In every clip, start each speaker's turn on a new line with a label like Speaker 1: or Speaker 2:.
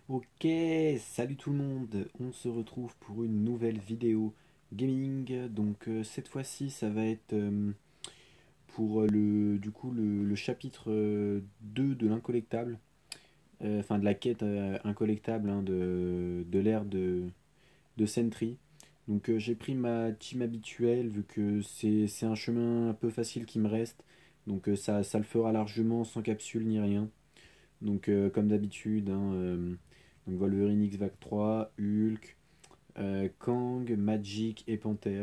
Speaker 1: Ok, salut tout le monde, on se retrouve pour une nouvelle vidéo gaming. Cette fois-ci ça va être pour le chapitre 2 de l'incollectable, enfin de la quête incollectable hein, de l'ère de Sentry. J'ai pris ma team habituelle vu que c'est un chemin un peu facile qui me reste. Ça le fera largement sans capsule ni rien. Comme d'habitude, hein, Wolverine X-Vac 3, Hulk, Kang, Magic et Panther.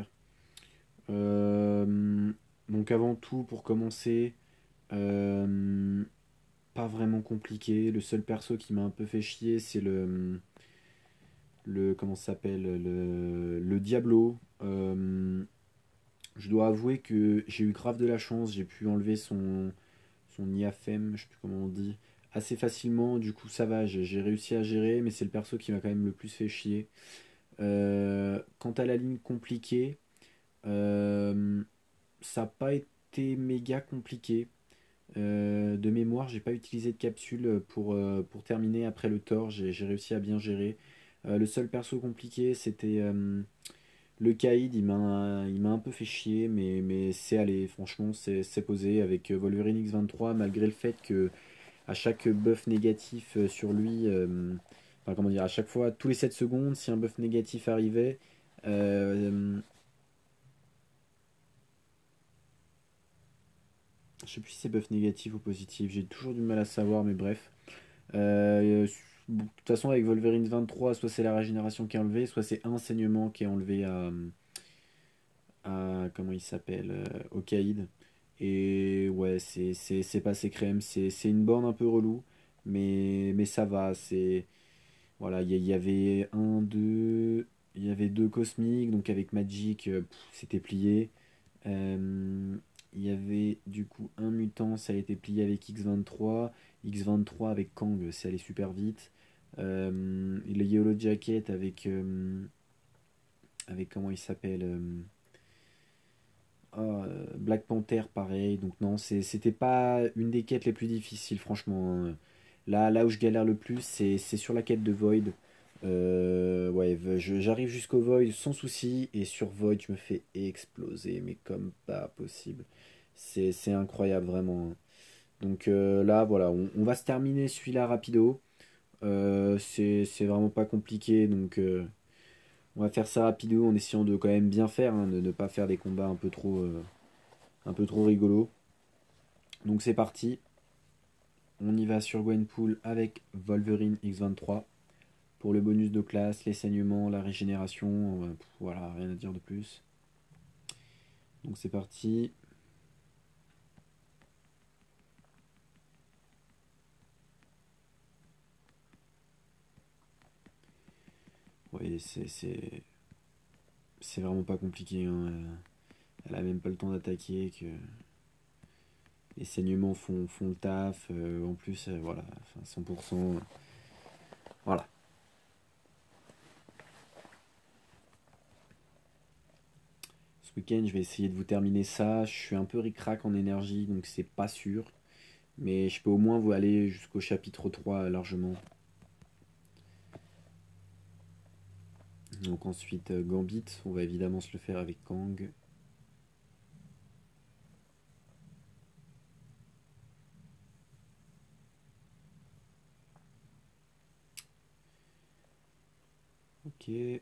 Speaker 1: Euh, Avant tout, pour commencer, euh, pas vraiment compliqué. Le seul perso qui m'a un peu fait chier, c'est le comment ça s'appelle le Diablo. Je dois avouer que j'ai eu grave de la chance. J'ai pu enlever son IAFM, je sais plus comment on dit, assez facilement. Du coup, ça va, j'ai réussi à gérer, mais c'est le perso qui m'a quand même le plus fait chier. Quant à la ligne compliquée, euh, ça n'a pas été méga compliqué. De mémoire, j'ai pas utilisé de capsule pour terminer après le Thor, j'ai réussi à bien gérer. Le seul perso compliqué, c'était le Kaïd, il m'a un peu fait chier, mais c'est allé, franchement, c'est posé avec Wolverine X23, malgré le fait que à chaque buff négatif sur lui, enfin comment dire, à chaque fois, tous les 7 secondes, si un buff négatif arrivait, euh, je sais plus si c'est buff négatif ou positif, j'ai toujours du mal à savoir, mais bref. De toute façon, avec Wolverine 23, soit c'est la régénération qui est enlevée, soit c'est un saignement qui est enlevé à comment il s'appelle, au Kaïd. Et ouais, c'est passé crème, c'est une borne un peu relou, mais ça va, c'est. Voilà, il y avait un, deux, il y avait deux cosmiques, donc avec Magic, c'était plié. Euh, il y avait du coup un mutant, ça a été plié avec X23. X23 avec Kang, c'est allé super vite. Le Yellow Jacket avec comment il s'appelle Black Panther, pareil. Donc non, c'était pas une des quêtes les plus difficiles, franchement, hein. Là où je galère le plus, c'est sur la quête de Void. Ouais, j'arrive jusqu'au Void sans souci, et sur Void, je me fais exploser, mais comme pas possible. C'est incroyable, vraiment, hein. Là, voilà, on va se terminer celui-là rapido. C'est vraiment pas compliqué, on va faire ça rapido en essayant de quand même bien faire, hein, de ne pas faire des combats un peu trop rigolos. Donc c'est parti, on y va sur Gwenpool avec Wolverine X23. Pour le bonus de classe, les saignements, la régénération, voilà, rien à dire de plus. Donc c'est parti. Oui, c'est vraiment pas compliqué, hein. Elle a même pas le temps d'attaquer, que les saignements font le taf. En plus, voilà, enfin, 100%. Voilà. Ce week-end, je vais essayer de vous terminer ça. Je suis un peu ric-rac en énergie, donc c'est pas sûr. Mais je peux au moins vous aller jusqu'au chapitre 3 largement. Donc ensuite, Gambit, on va évidemment se le faire avec Kang. Ok.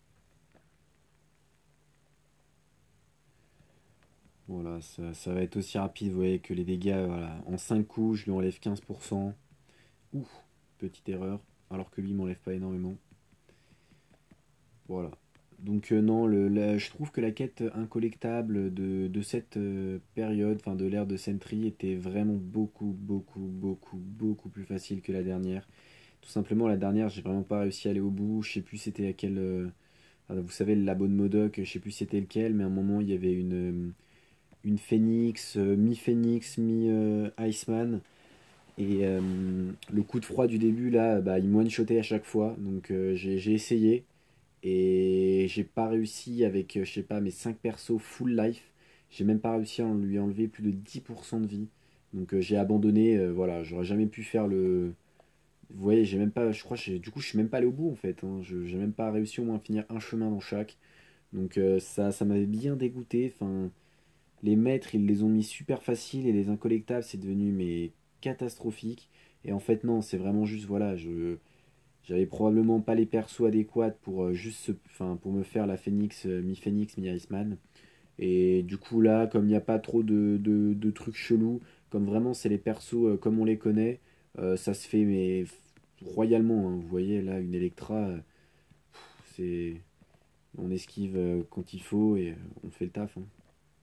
Speaker 1: Voilà, ça va être aussi rapide, vous voyez que les dégâts, voilà, en 5 coups, je lui enlève 15%. Ouh, petite erreur, alors que lui, il m'enlève pas énormément. Voilà. Non, je trouve que la quête incollectable de cette période, enfin de l'ère de Sentry, était vraiment beaucoup plus facile que la dernière. Tout simplement, la dernière, j'ai vraiment pas réussi à aller au bout. Je sais plus c'était à quel. Vous savez, le labo de Modoc, je sais plus c'était lequel, mais à un moment, il y avait une phénix, mi-phénix, mi-Iceman. Le coup de froid du début, là, bah, il me one-shotait à chaque fois. J'ai essayé. Et j'ai pas réussi avec, je sais pas, mes 5 persos full life. J'ai même pas réussi à lui enlever plus de 10% de vie. J'ai abandonné. Voilà, j'aurais jamais pu faire Vous voyez, j'ai même pas, je crois, du coup, je suis même pas allé au bout en fait, hein. J'ai même pas réussi au moins à finir un chemin dans chaque. Donc ça m'avait bien dégoûté. Enfin, les maîtres, ils les ont mis super faciles et les incollectables, c'est devenu mais catastrophique. Et en fait, non, c'est vraiment juste, voilà, j'avais probablement pas les persos adéquats pour enfin, pour me faire la Phoenix, mi-Phoenix, mi-Iceman. Et du coup, là, comme il n'y a pas trop de trucs chelous, comme vraiment c'est les persos comme on les connaît, ça se fait mais royalement, hein. Vous voyez, là, une Electra, c'est on esquive quand il faut et on fait le taf, hein.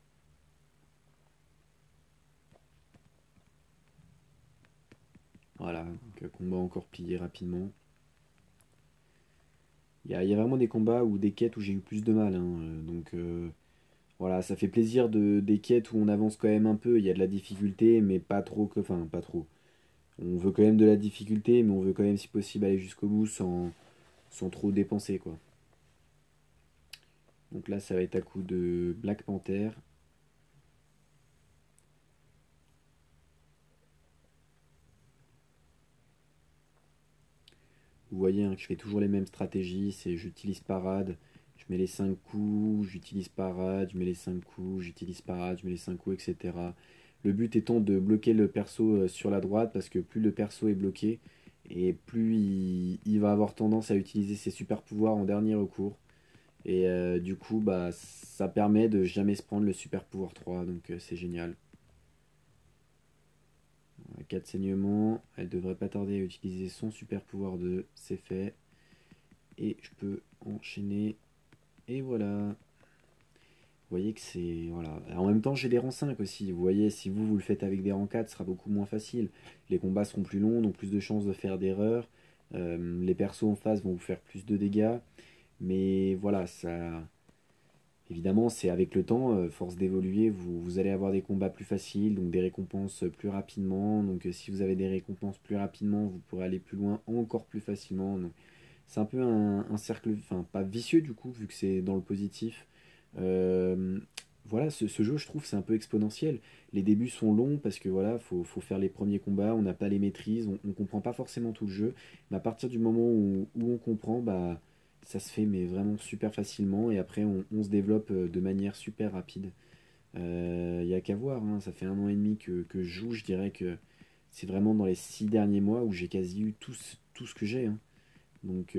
Speaker 1: Voilà, donc combat encore pillé rapidement. Il y a vraiment des combats ou des quêtes où j'ai eu plus de mal, hein, donc voilà, ça fait plaisir des quêtes où on avance quand même un peu. Il y a de la difficulté, mais pas trop enfin, pas trop. On veut quand même de la difficulté, mais on veut quand même, si possible, aller jusqu'au bout sans trop dépenser, quoi. Donc là, ça va être à coup de Black Panther. Vous voyez hein, que je fais toujours les mêmes stratégies. C'est j'utilise parade, je mets les 5 coups, j'utilise parade, je mets les 5 coups, j'utilise parade, je mets les 5 coups, etc. Le but étant de bloquer le perso sur la droite, parce que plus le perso est bloqué, et plus il va avoir tendance à utiliser ses super pouvoirs en dernier recours. Et du coup, bah, ça permet de jamais se prendre le super pouvoir 3, donc c'est génial. 4 saignements, elle devrait pas tarder à utiliser son super pouvoir 2, c'est fait. Et je peux enchaîner. Et voilà. Vous voyez que c'est. Voilà. En même temps, j'ai des rangs 5 aussi. Vous voyez, si vous le faites avec des rangs 4, ce sera beaucoup moins facile. Les combats seront plus longs, donc plus de chances de faire d'erreurs. Les persos en face vont vous faire plus de dégâts. Mais voilà, ça. Évidemment, c'est avec le temps, force d'évoluer, vous allez avoir des combats plus faciles, donc des récompenses plus rapidement. Donc si vous avez des récompenses plus rapidement, vous pourrez aller plus loin encore plus facilement. Donc, c'est un peu un cercle, enfin pas vicieux du coup, vu que c'est dans le positif. Euh, voilà, ce jeu, je trouve, c'est un peu exponentiel. Les débuts sont longs parce que voilà, faut faire les premiers combats, on n'a pas les maîtrises, on comprend pas forcément tout le jeu. Mais à partir du moment où on comprend, bah ça se fait mais vraiment super facilement et après on se développe de manière super rapide. Il y a qu'à voir, hein, ça fait 1 an et demi que je joue, je dirais que c'est vraiment dans les 6 derniers mois où j'ai quasi eu tout ce que j'ai, hein. Donc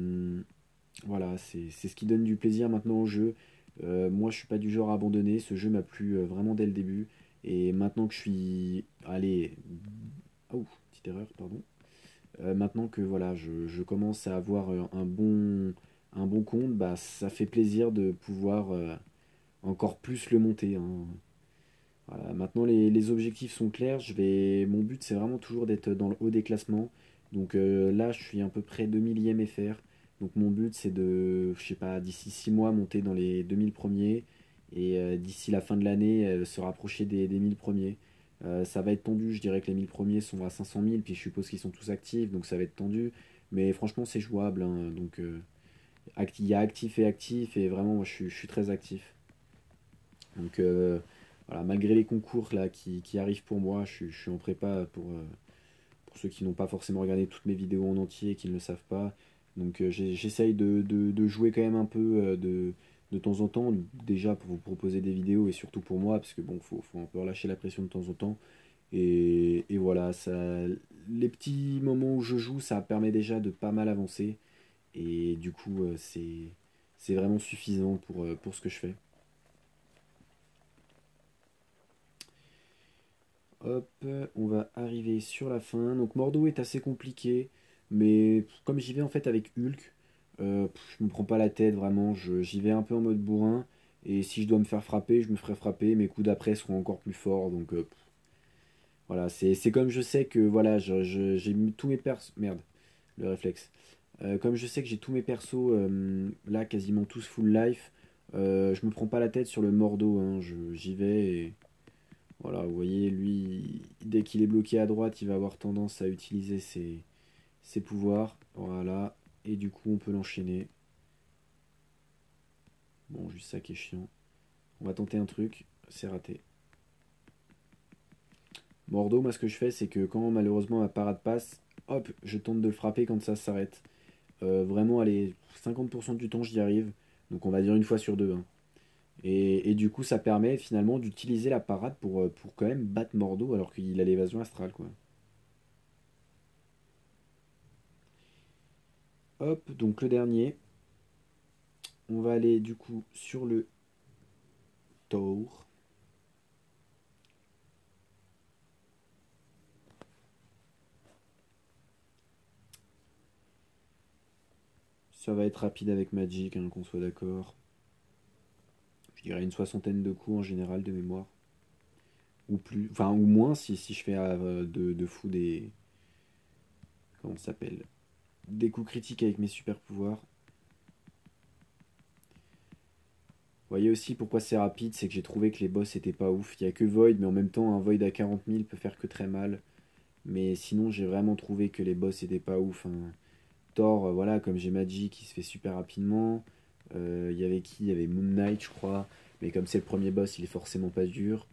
Speaker 1: voilà, c'est ce qui donne du plaisir maintenant au jeu. Moi je suis pas du genre à abandonner, ce jeu m'a plu vraiment dès le début. Et maintenant que je suis... Allez... Oh, petite erreur, pardon. Maintenant que voilà, je commence à avoir un bon compte, bah, ça fait plaisir de pouvoir encore plus le monter, hein. Voilà, maintenant les objectifs sont clairs. Mon but c'est vraiment toujours d'être dans le haut des classements. Donc là je suis à peu près 2000e FR. Donc mon but c'est de, je sais pas, d'ici 6 mois monter dans les 2000 premiers. Et d'ici la fin de l'année se rapprocher des 1000 premiers. Ça va être tendu, je dirais que les 1000 premiers sont à 500 000, puis je suppose qu'ils sont tous actifs, donc ça va être tendu. Mais franchement c'est jouable, hein. Donc il y a actif et vraiment moi je suis très actif. Donc voilà, malgré les concours là qui arrivent pour moi, je suis en prépa pour ceux qui n'ont pas forcément regardé toutes mes vidéos en entier et qui ne le savent pas. Donc j'essaye de jouer quand même un peu de temps en temps, déjà pour vous proposer des vidéos et surtout pour moi, parce que bon, faut un peu relâcher la pression de temps en temps. Et voilà, les petits moments où je joue, ça permet déjà de pas mal avancer. Et du coup, c'est vraiment suffisant pour ce que je fais. Hop, on va arriver sur la fin. Donc Mordo est assez compliqué, mais comme j'y vais en fait avec Hulk, je me prends pas la tête vraiment. J'y vais un peu en mode bourrin. Et si je dois me faire frapper, je me ferai frapper. Mes coups d'après seront encore plus forts. Donc voilà, c'est comme je sais que voilà, j'ai mis tous mes persos. Merde, le réflexe. Comme je sais que j'ai tous mes persos là quasiment tous full life, je me prends pas la tête sur le Mordo, hein. J'y vais et voilà, vous voyez, lui, dès qu'il est bloqué à droite, il va avoir tendance à utiliser ses pouvoirs. Voilà. Et du coup, on peut l'enchaîner. Bon, juste ça qui est chiant. On va tenter un truc. C'est raté. Mordo, moi, ce que je fais, c'est que quand malheureusement ma parade passe, hop, je tente de le frapper quand ça s'arrête. Vraiment, allez, 50% du temps, j'y arrive. Donc on va dire une fois sur deux, hein. Et du coup, ça permet finalement d'utiliser la parade pour quand même battre Mordo alors qu'il a l'évasion astrale, quoi. Hop, donc le dernier. On va aller du coup sur le tour. Ça va être rapide avec Magic, hein, qu'on soit d'accord. Je dirais une soixantaine de coups en général de mémoire. Ou plus, enfin, ou moins si je fais de fou des. Comment ça s'appelle? Des coups critiques avec mes super pouvoirs. Vous voyez aussi pourquoi c'est rapide, c'est que j'ai trouvé que les boss étaient pas ouf. Il y a que Void, mais en même temps, un Void à 40 000 peut faire que très mal. Mais sinon, j'ai vraiment trouvé que les boss étaient pas ouf, hein. Thor, voilà, comme j'ai Magic, qui se fait super rapidement. Il y avait qui? Il y avait Moon Knight, je crois. Mais comme c'est le premier boss, il est forcément pas dur.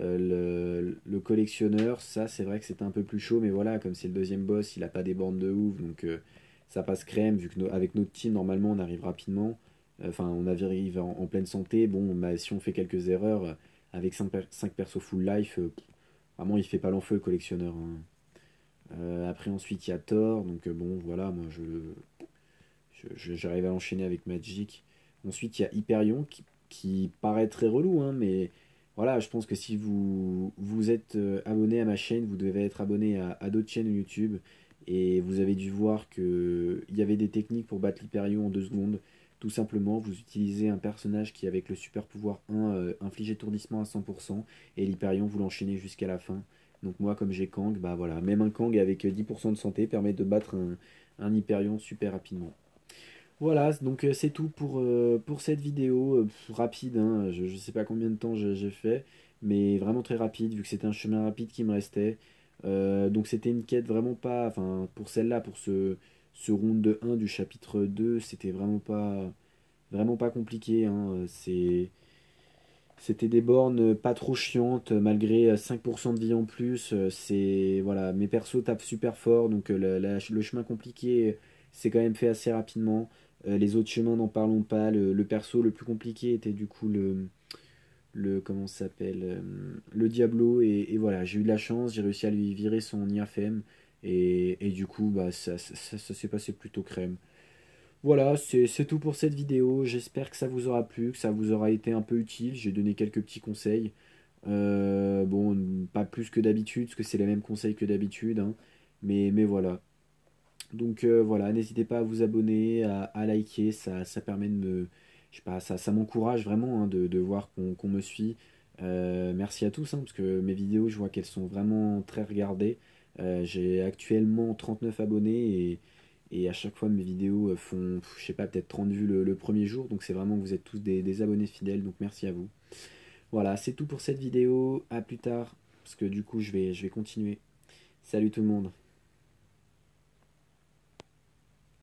Speaker 1: Le collectionneur, ça, c'est vrai que c'était un peu plus chaud. Mais voilà, comme c'est le deuxième boss, il a pas des bornes de ouf. Donc ça passe crème. Vu que avec notre team, normalement, on arrive rapidement. Enfin, on arrive en pleine santé. Bon, bah, si on fait quelques erreurs, avec 5 persos full life, vraiment, il fait pas long feu, le collectionneur, hein. Après, ensuite, il y a Thor. Donc, bon, voilà, moi, j'arrive à l'enchaîner avec Magic. Ensuite, il y a Hyperion qui paraît très relou, hein, mais voilà, je pense que si vous êtes abonné à ma chaîne, vous devez être abonné à d'autres chaînes YouTube. Et vous avez dû voir qu'il y avait des techniques pour battre l'Hyperion en 2 secondes. Tout simplement, vous utilisez un personnage qui, avec le super pouvoir 1, inflige étourdissement à 100%, et l'Hyperion, vous l'enchaînez jusqu'à la fin. Donc moi, comme j'ai Kang, bah voilà, même un Kang avec 10% de santé permet de battre un Hyperion super rapidement. Voilà, donc c'est tout pour cette vidéo rapide, hein. Je sais pas combien de temps j'ai fait, mais vraiment très rapide, vu que c'était un chemin rapide qui me restait. Donc c'était une quête vraiment pas, enfin pour celle-là, pour ce round de 1 du chapitre 2, c'était vraiment pas compliqué, hein. C'était des bornes pas trop chiantes, malgré 5% de vie en plus. Voilà, mes persos tapent super fort, donc le chemin compliqué c'est quand même fait assez rapidement. Les autres chemins, n'en parlons pas. Le perso le plus compliqué était du coup comment ça s'appelle, le Diablo. Et voilà, j'ai eu de la chance, j'ai réussi à lui virer son IFM. Et du coup, bah, ça s'est passé plutôt crème. Voilà, c'est tout pour cette vidéo. J'espère que ça vous aura plu, que ça vous aura été un peu utile. J'ai donné quelques petits conseils. Bon, pas plus que d'habitude, parce que c'est les mêmes conseils que d'habitude, hein. Mais voilà. Donc voilà, n'hésitez pas à vous abonner, à liker, ça permet de me. Je sais pas, ça m'encourage vraiment, hein, de voir qu'on me suit. Merci à tous, hein, parce que mes vidéos, je vois qu'elles sont vraiment très regardées. J'ai actuellement 39 abonnés et à chaque fois mes vidéos font, je sais pas, peut-être 30 vues le premier jour. Donc c'est vraiment que vous êtes tous des abonnés fidèles, donc merci à vous. Voilà, c'est tout pour cette vidéo. À plus tard, parce que du coup je vais continuer. Salut tout le monde.